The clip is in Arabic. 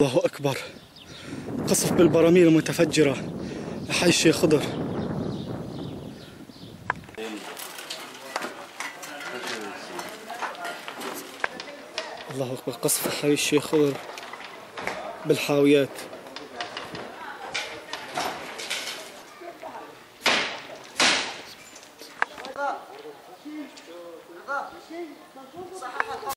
الله أكبر. قصف بالبراميل المتفجرة لحي الشيخ خضر. الله أكبر. قصف حي الشيخ خضر بالحاويات.